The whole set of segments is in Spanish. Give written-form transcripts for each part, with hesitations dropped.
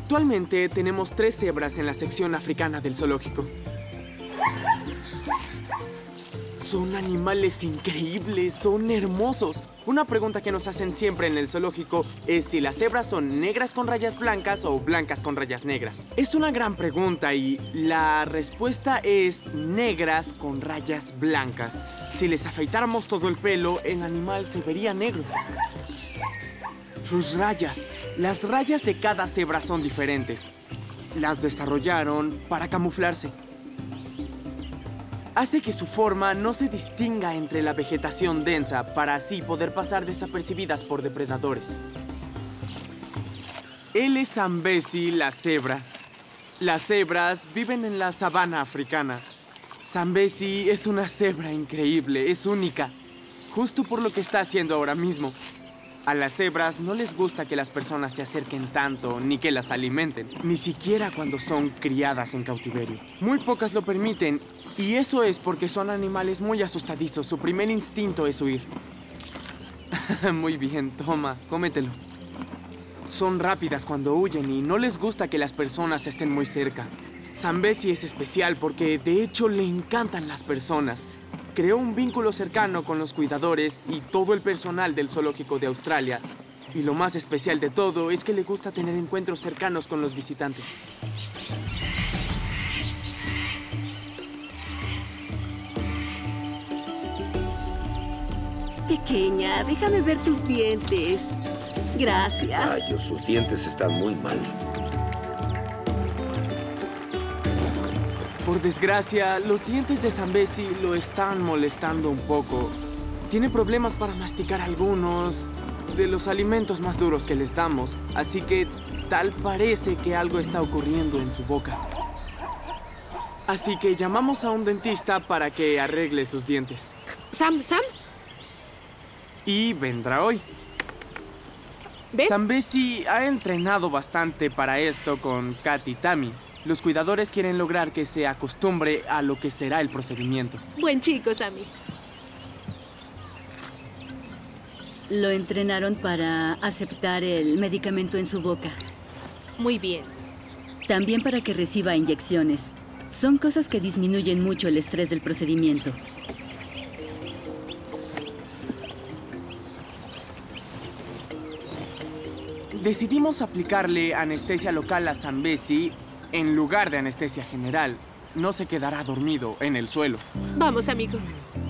Actualmente tenemos 3 cebras en la sección africana del zoológico. Son animales increíbles, son hermosos. Una pregunta que nos hacen siempre en el zoológico es si las cebras son negras con rayas blancas o blancas con rayas negras. Es una gran pregunta y la respuesta es negras con rayas blancas. Si les afeitáramos todo el pelo, el animal se vería negro. Sus rayas. Las rayas de cada cebra son diferentes. Las desarrollaron para camuflarse. Hace que su forma no se distinga entre la vegetación densa para así poder pasar desapercibidas por depredadores. Él es Zambezi, la cebra. Las cebras viven en la sabana africana. Zambezi es una cebra increíble, es única, justo por lo que está haciendo ahora mismo. A las cebras no les gusta que las personas se acerquen tanto ni que las alimenten, ni siquiera cuando son criadas en cautiverio. Muy pocas lo permiten. Y eso es porque son animales muy asustadizos. Su primer instinto es huir. Muy bien, toma, cómetelo. Son rápidas cuando huyen y no les gusta que las personas estén muy cerca. Zambezi es especial porque, de hecho, le encantan las personas. Creó un vínculo cercano con los cuidadores y todo el personal del zoológico de Australia. Y lo más especial de todo es que le gusta tener encuentros cercanos con los visitantes. Pequeña, déjame ver tus dientes. Gracias. Rayos, sus dientes están muy mal. Por desgracia, los dientes de Zambezi lo están molestando un poco. Tiene problemas para masticar algunos de los alimentos más duros que les damos, así que tal parece que algo está ocurriendo en su boca. Así que llamamos a un dentista para que arregle sus dientes. ¿Sam? Y vendrá hoy. ¿Ven? Zambezi ha entrenado bastante para esto con Kat y Tammy. Los cuidadores quieren lograr que se acostumbre a lo que será el procedimiento. Buen chico, Sammy. Lo entrenaron para aceptar el medicamento en su boca. Muy bien. También para que reciba inyecciones. Son cosas que disminuyen mucho el estrés del procedimiento. Decidimos aplicarle anestesia local a Zambezi en lugar de anestesia general. No se quedará dormido en el suelo. Vamos, amigo.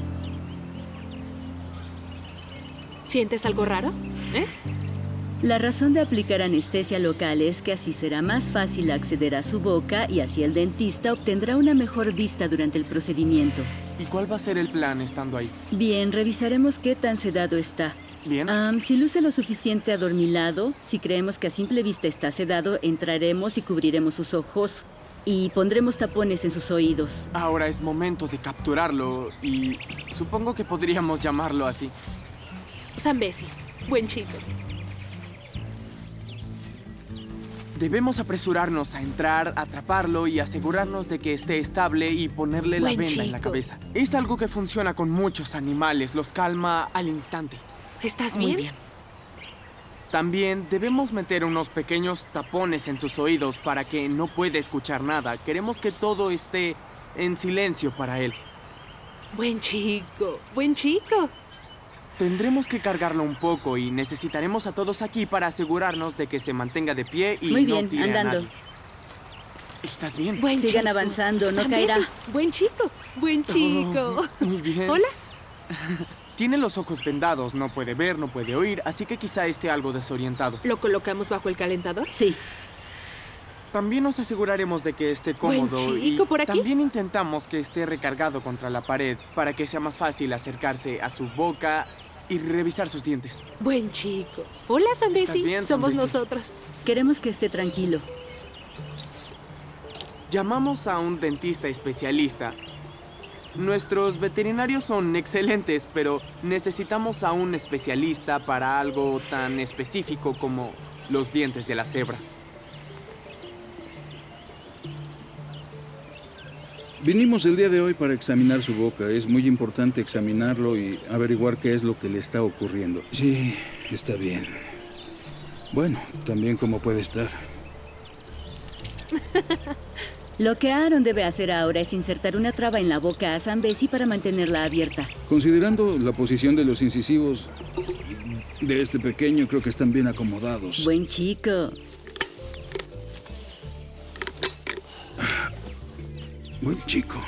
¿Sientes algo raro? La razón de aplicar anestesia local es que así será más fácil acceder a su boca y así el dentista obtendrá una mejor vista durante el procedimiento. ¿Y cuál va a ser el plan estando ahí? Bien, revisaremos qué tan sedado está. Bien. Si luce lo suficiente adormilado, si creemos que a simple vista está sedado, entraremos y cubriremos sus ojos y pondremos tapones en sus oídos. Ahora es momento de capturarlo y supongo que podríamos llamarlo así. Zambezi, buen chico. Debemos apresurarnos a entrar, atraparlo y asegurarnos de que esté estable y ponerle la Buen venda en la chico. cabeza. Es algo que funciona con muchos animales, los calma al instante. ¿Estás Muy bien? bien. También debemos meter unos pequeños tapones en sus oídos para que no pueda escuchar nada. Queremos que todo esté en silencio para él. Buen chico, buen chico. Tendremos que cargarlo un poco y necesitaremos a todos aquí para asegurarnos de que se mantenga de pie y Muy no bien, tire a andando. nadie. ¿Estás bien? Buen Sigan chico. avanzando, no Zambezi, caerá. Buen chico, buen chico. Oh, muy bien. Hola. Tiene los ojos vendados, no puede ver, no puede oír, así que quizá esté algo desorientado. ¿Lo colocamos bajo el calentador? Sí. También nos aseguraremos de que esté Buen cómodo chico, y ¿por aquí? también intentamos que esté recargado contra la pared para que sea más fácil acercarse a su boca y revisar sus dientes. Buen chico. Hola, Zambezi. ¿Estás bien, Somos Zambezi? nosotros. Queremos que esté tranquilo. Llamamos a un dentista especialista. Nuestros veterinarios son excelentes, pero necesitamos a un especialista para algo tan específico como los dientes de la cebra. Vinimos el día de hoy para examinar su boca. Es muy importante examinarlo y averiguar qué es lo que le está ocurriendo. Sí, está bien. Bueno, también cómo puede estar. Lo que Aaron debe hacer ahora es insertar una traba en la boca a Zambezi para mantenerla abierta. Considerando la posición de los incisivos de este pequeño, creo que están bien acomodados. Buen chico. Buen chico.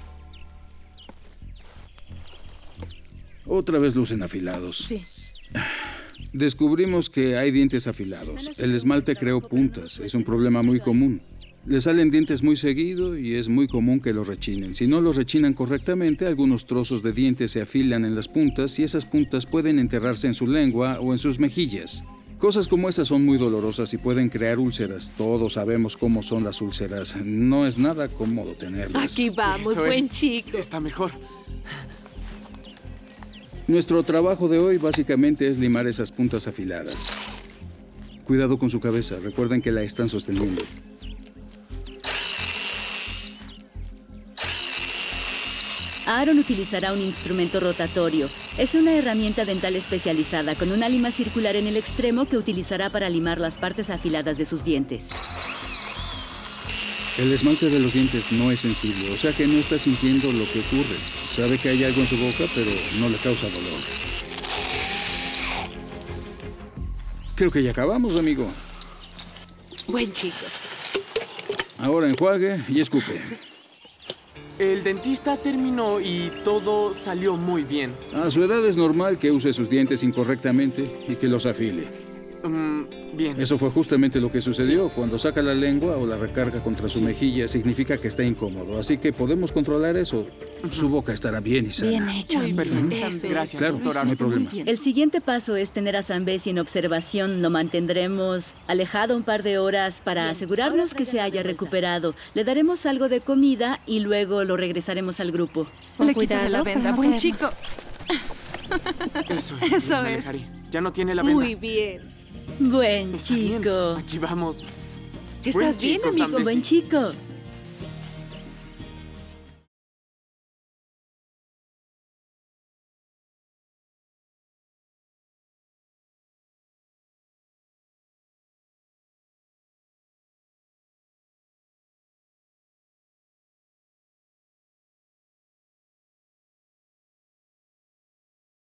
Otra vez lucen afilados. Sí. Descubrimos que hay dientes afilados. El esmalte creó puntas. Es un problema muy común. Le salen dientes muy seguido y es muy común que los rechinen. Si no los rechinan correctamente, algunos trozos de dientes se afilan en las puntas y esas puntas pueden enterrarse en su lengua o en sus mejillas. Cosas como esas son muy dolorosas y pueden crear úlceras. Todos sabemos cómo son las úlceras. No es nada cómodo tenerlas. Aquí vamos, Eso buen es. chico. Está mejor. Nuestro trabajo de hoy básicamente es limar esas puntas afiladas. Cuidado con su cabeza. Recuerden que la están sosteniendo. Aaron utilizará un instrumento rotatorio. Es una herramienta dental especializada con una lima circular en el extremo que utilizará para limar las partes afiladas de sus dientes. El esmalte de los dientes no es sensible, o sea que no está sintiendo lo que ocurre. Sabe que hay algo en su boca, pero no le causa dolor. Creo que ya acabamos, amigo. Buen chico. Ahora enjuague y escupe. El dentista terminó y todo salió muy bien. A su edad es normal que use sus dientes incorrectamente y que los afile. Bien. Eso fue justamente lo que sucedió. Cuando saca la lengua o la recarga contra su mejilla, significa que está incómodo. Así que podemos controlar eso. Su boca estará bien y sana. Bien hecho. Muy Perfecto. bien. Eso es. Gracias, Claro, doctora. no hay problema. El siguiente paso es tener a Zambezi en observación. Lo mantendremos alejado un par de horas para asegurarnos que se haya recuperado. Le daremos algo de comida y luego lo regresaremos al grupo. Le Cuidado, quitaré la venda. para no Buen caernos. chico. Eso es. Eso me es. alejaré. Ya no tiene la venda. Muy bien. Buen Está bien. chico. Aquí vamos. ¿Estás Buen bien, chico, amigo? Zambezi. Buen chico.